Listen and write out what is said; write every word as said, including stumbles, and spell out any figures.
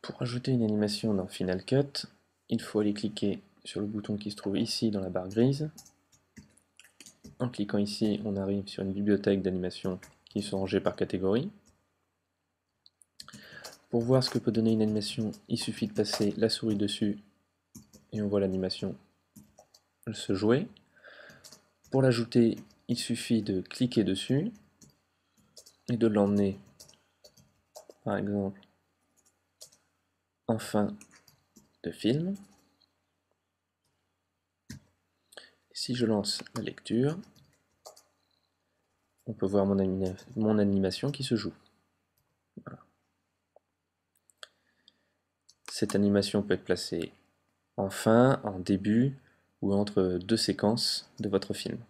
Pour ajouter une animation dans Final Cut, il faut aller cliquer sur le bouton qui se trouve ici dans la barre grise. En cliquant ici, on arrive sur une bibliothèque d'animations qui sont rangées par catégorie. Pour voir ce que peut donner une animation, il suffit de passer la souris dessus et on voit l'animation se jouer. Pour l'ajouter, il suffit de cliquer dessus et de l'emmener, par exemple, en fin de film. Si je lance la lecture, on peut voir mon, anima mon animation qui se joue. Voilà. Cette animation peut être placée en fin, en début ou entre deux séquences de votre film.